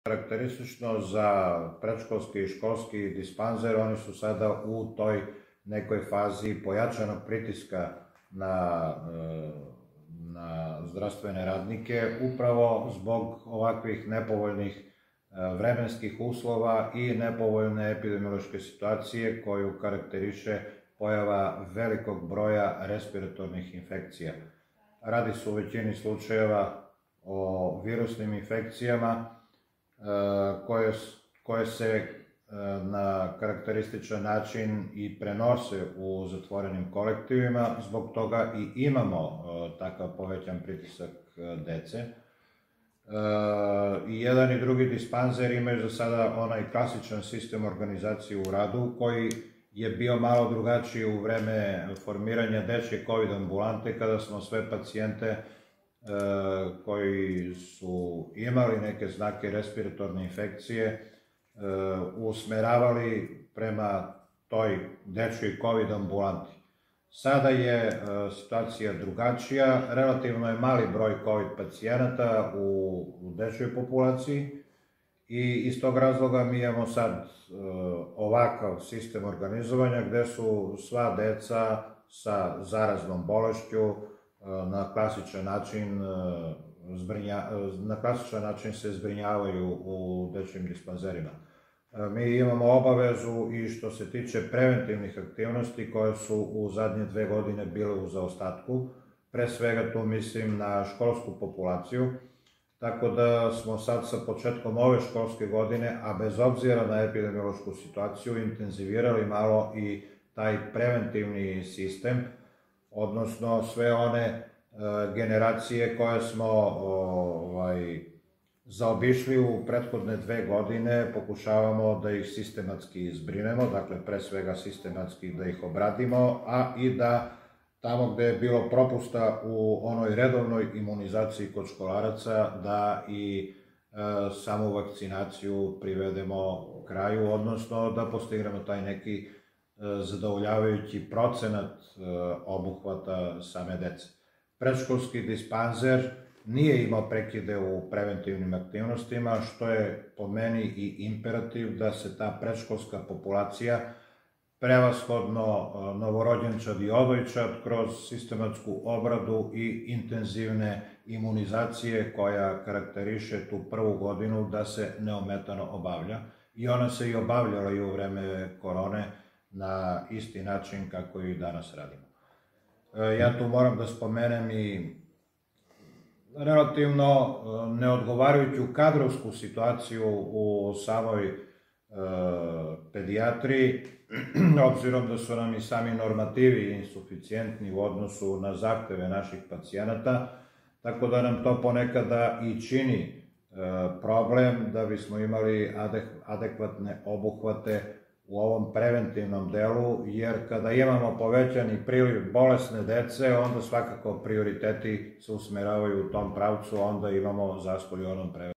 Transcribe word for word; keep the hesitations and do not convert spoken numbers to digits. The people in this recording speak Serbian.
Karakteristično za predškolski i školski dispanzer, oni su sada u toj nekoj fazi pojačanog pritiska na, na zdravstvene radnike, upravo zbog ovakvih nepovoljnih vremenskih uslova i nepovoljne epidemiološke situacije koju karakteriše pojava velikog broja respiratornih infekcija. Radi se u većini slučajeva o virusnim infekcijama koje, koje se na karakterističan način i prenose u zatvorenim kolektivima, zbog toga i imamo takav povećan pritisak dece. I jedan i drugi dispanzer imaju za sada onaj klasičan sistem organizacije u radu, koji je bio malo drugačiji u vreme formiranja dečje COVID ambulante, kada smo sve pacijente koji su imali neke znake respiratorne infekcije usmeravali prema toj dečjoj COVID ambulanti. Sada je situacija drugačija, relativno je mali broj COVID pacijenata u dečjoj populaciji i iz tog razloga mi imamo sad ovakav sistem organizovanja gde su sva deca sa zaraznom bolešću na klasičan način zbrinja, na klasičan način se zbrinjavaju u dečjim dispanzerima. Mi imamo obavezu i što se tiče preventivnih aktivnosti koje su u zadnje dve godine bile u zaostatku. Pre svega tu mislim na školsku populaciju, tako da smo sad sa početkom ove školske godine, a bez obzira na epidemiološku situaciju, intenzivirali malo i taj preventivni sistem, odnosno sve one generacije koje smo ovaj, zaobišli u prethodne dve godine, pokušavamo da ih sistematski zbrinemo, dakle pre svega sistematski da ih obradimo, a i da tamo gde je bilo propusta u onoj redovnoj imunizaciji kod školaraca, da i e, samu vakcinaciju privedemo kraju, odnosno da postignemo taj neki e, zadovoljavajući procenat e, obuhvata same dece. Predškolski dispanzer nije imao prekide u preventivnim aktivnostima, što je po meni i imperativ da se ta predškolska populacija, prevashodno novorođenčad i odojčad, kroz sistematsku obradu i intenzivne imunizacije koja karakteriše tu prvu godinu, da se neometano obavlja. I ona se i obavljala i u vreme korone na isti način kako i danas radimo. Ja tu moram da spomenem i relativno neodgovarajuću kadrovsku situaciju u samoj pedijatriji, obzirom da su nam i sami normativi insuficijentni u odnosu na zahteve naših pacijenata, tako da nam to ponekada i čini problem da bismo imali adekvatne obuhvate u ovom preventivnom delu, jer kada imamo povećani priliv bolesne dece, onda svakako prioriteti se usmeravaju u tom pravcu, onda imamo zastoj u onom preventivnom.